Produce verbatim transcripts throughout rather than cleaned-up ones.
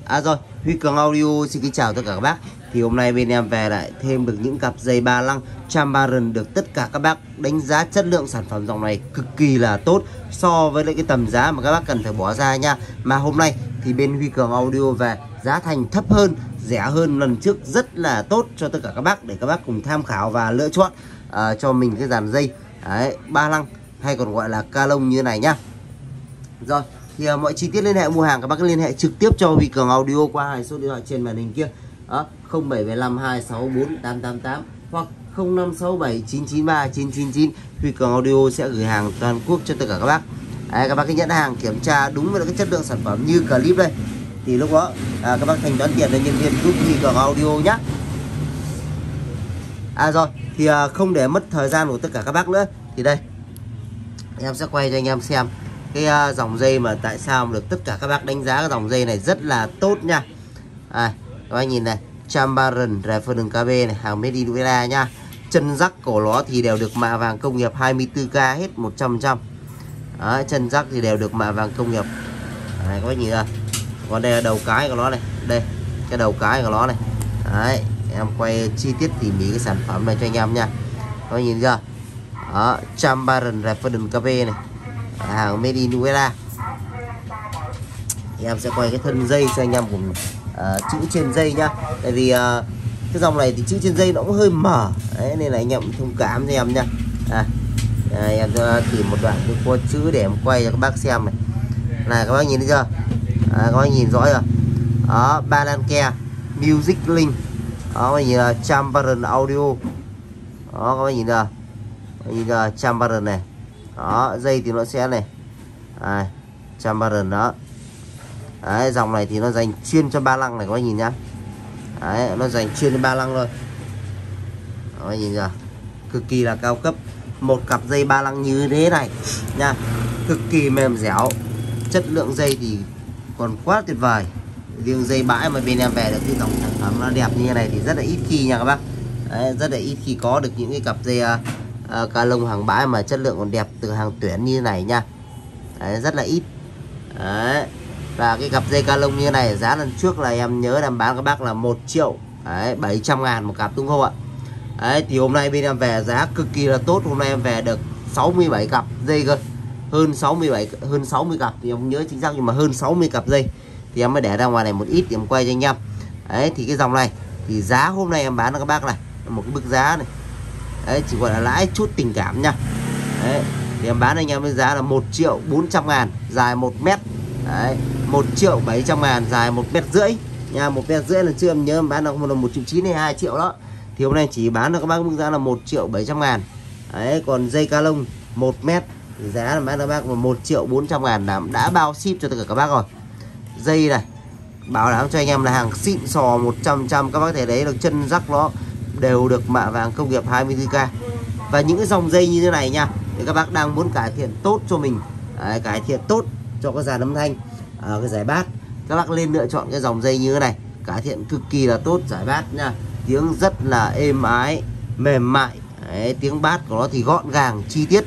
À rồi, Huy Cường Audio xin kính chào tất cả các bác. Thì hôm nay bên em về lại thêm được những cặp dây ba lăng Chambaran được tất cả các bác đánh giá chất lượng sản phẩm dòng này cực kỳ là tốt so với lại cái tầm giá mà các bác cần phải bỏ ra nha. Mà hôm nay thì bên Huy Cường Audio về giá thành thấp hơn, rẻ hơn lần trước rất là tốt cho tất cả các bác để các bác cùng tham khảo và lựa chọn uh, cho mình cái dàn dây đấy, ba lăng hay còn gọi là ca lông như này nhá. Rồi thì uh, mọi chi tiết liên hệ mua hàng các bác liên hệ trực tiếp cho Huy Cường Audio qua hai số điện thoại trên màn hình kia. Đó, không bảy năm hai sáu bốn tám tám tám hoặc không năm sáu bảy chín chín ba chín chín chín. Huy Cường Audio sẽ gửi hàng toàn quốc cho tất cả các bác. Đấy, các bác cứ nhận hàng kiểm tra đúng với cái chất lượng sản phẩm như clip đây. Thì lúc đó à, các bác thanh toán tiền cho nhân viên giúp Huy Cường Audio nhá. À rồi, thì à, không để mất thời gian của tất cả các bác nữa thì đây em sẽ quay cho anh em xem cái uh, dòng dây mà tại sao mà được tất cả các bác đánh giá cái dòng dây này rất là tốt nha. À, các bác nhìn này, Chambaran rifle đường ca bê này, hàng made in u ét a nha. Chân rắc cổ nó thì đều được mạ vàng công nghiệp hai mươi tư K hết một trăm phần trăm. Đấy, chân rắc thì đều được mạ vàng công nghiệp. Đấy, các bác nhìn ra. Còn đây là đầu cái của nó này, đây, cái đầu cái của nó này. Đấy, em quay chi tiết tỉ mỉ cái sản phẩm này cho anh em nha. Các bác nhìn chưa? Đó, Chambaran rifle đường ca bê này, hàng made in u ét a. Thì em sẽ quay cái thân dây cho anh em cùng uh, chữ trên dây nhá. Tại vì uh, cái dòng này thì chữ trên dây nó cũng hơi mở. Đấy, nên là anh em thông cảm cho em nha. À, à, em tìm một đoạn cái có chữ để em quay cho các bác xem này. Này các bác nhìn thấy chưa? À, các bác nhìn rõ rồi. Đó, Balanke Music Link. Đó, các bác nhìn là Chambaran Audio. Đó, các bác nhìn chưa? Nhìn chưa? Chambaran này. Đó, dây thì nó sẽ này. À, Chambaran đó. Đấy, dòng này thì nó dành chuyên cho ba lăng này các bác nhìn nhá. Đấy, nó dành chuyên cho ba lăng thôi. Các bác nhìn chưa? Cực kỳ là cao cấp. Một cặp dây ba lăng như thế này nha, cực kỳ mềm dẻo. Chất lượng dây thì còn quá tuyệt vời. Riêng dây bãi mà bên em về được cái dòng sản phẩm nó đẹp như thế này thì rất là ít khi nha các bác. Đấy, rất là ít khi có được những cái cặp dây uh, uh, ca lông hàng bãi mà chất lượng còn đẹp từ hàng tuyển như thế này nha. Đấy, rất là ít. Đấy. Và cái cặp dây ca lông như này giá lần trước là em nhớ em bán các bác là một triệu bảy trăm ngàn một cặp đúng không ạ? Đấy, thì hôm nay bên em về giá cực kỳ là tốt. Hôm nay em về được sáu mươi bảy cặp dây cơ. Hơn sáu mươi bảy, hơn sáu mươi cặp thì em không nhớ chính xác nhưng mà hơn sáu mươi cặp dây. Thì em mới để ra ngoài này một ít thì em quay cho anh em. Đấy, thì cái dòng này thì giá hôm nay em bán cho các bác này một cái mức giá này. Đấy, chỉ gọi là lãi chút tình cảm nha. Đấy, thì em bán anh em với giá là một triệu bốn trăm ngàn, dài một mét. Đấy, một triệu bảy trăm ngàn, dài một mét rưỡi nha. Một mét rưỡi lần trước em nhớ em bán được một triệu chín hay hai triệu đó. Thì hôm nay chỉ bán được các bác mức giá là một triệu bảy trăm ngàn. Đấy, còn dây ca lông một mét thì giá là bán được các bác là một triệu bốn trăm ngàn, đã, đã bao ship cho tất cả các bác rồi. Dây này bảo đảm cho anh em là hàng xịn sò một trăm phần trăm. Các bác thể thấy được chân rắc nó đều được mạ vàng công nghiệp hai mươi tư K. Và những cái dòng dây như thế này nha, thì các bác đang muốn cải thiện tốt cho mình. Đấy, cải thiện tốt cho cái dàn âm thanh, à, cái giải bát, các bác lên lựa chọn cái dòng dây như thế này, cải thiện cực kỳ là tốt giải bát nha. Tiếng rất là êm ái, mềm mại. Đấy, tiếng bát của nó thì gọn gàng, chi tiết.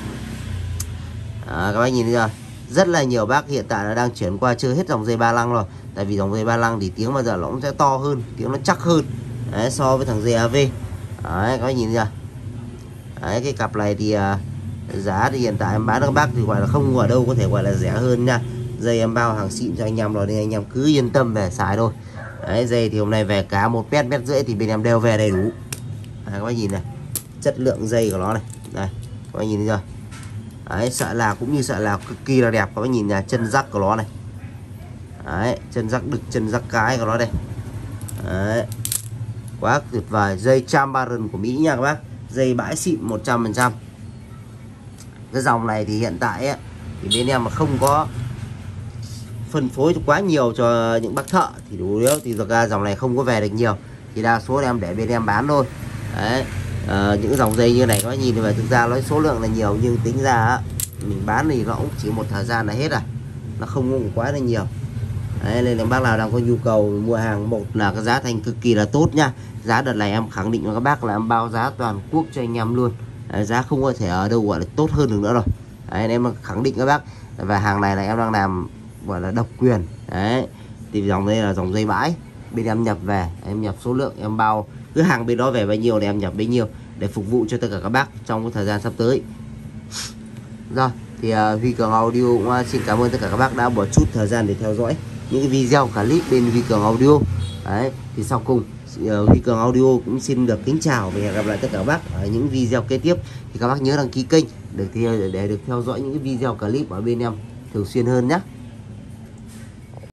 À, các bác nhìn thấy chưa? Rất là nhiều bác hiện tại là đang chuyển qua chơi hết dòng dây ba lăng rồi. Tại vì dòng dây ba lăng thì tiếng bây giờ nó cũng sẽ to hơn, tiếng nó chắc hơn. Đấy, so với thằng dây a vê. Đấy, các bác nhìn thấy chưa? Đấy, cái cặp này thì à, giá thì hiện tại em bán cho các bác thì gọi là không ở đâu có thể gọi là rẻ hơn nha. Dây em bao hàng xịn cho anh em rồi nên anh em cứ yên tâm về xài thôi. Đấy, dây thì hôm nay về cá một mét, mét rưỡi thì bên em đều về đầy đủ. Đấy, các bác nhìn này, chất lượng dây của nó này. Đây, các bác nhìn thấy chưa? Đấy, sợi lạc cũng như sợi lạc cực kỳ là đẹp. Các bác nhìn nhà chân rắc của nó này. Đấy, chân rắc đực, chân rắc cái của nó đây. Đấy, quá tuyệt vời. Dây Chambaran của Mỹ nha các bác. Dây bãi xịn một trăm phần trăm. Cái dòng này thì hiện tại ấy, thì bên em mà không có phân phối quá nhiều cho những bác thợ thì đủ yếu, thì thực ra dòng này không có về được nhiều, thì đa số em để bên em bán thôi. Đấy, à, những dòng dây như này có nhìn về thực ra nói số lượng là nhiều nhưng tính ra á, mình bán thì nó cũng chỉ một thời gian là hết à, nó không có quá là nhiều. Đấy, nên là bác nào đang có nhu cầu mua hàng, một là cái giá thành cực kỳ là tốt nha. Giá đợt này em khẳng định với các bác là em bao giá toàn quốc cho anh em luôn. Đấy, giá không có thể ở đâu gọi là tốt hơn được nữa rồi. Đấy, em khẳng định các bác. Và hàng này là em đang làm gọi là độc quyền. Đấy, Thì dòng đây là dòng dây bãi, bên em nhập về, em nhập số lượng, em bao cứ hàng bên đó về bao nhiêu thì em nhập bấy nhiêu để phục vụ cho tất cả các bác trong cái thời gian sắp tới. Rồi thì uh, Huy Cường Audio cũng uh, xin cảm ơn tất cả các bác đã bỏ chút thời gian để theo dõi những cái video clip bên Huy Cường Audio. Đấy, thì sau cùng uh, Huy Cường Audio cũng xin được kính chào và hẹn gặp lại tất cả các bác ở những video kế tiếp. Thì các bác nhớ đăng ký kênh để, để được theo dõi những cái video clip ở bên em thường xuyên hơn nhé.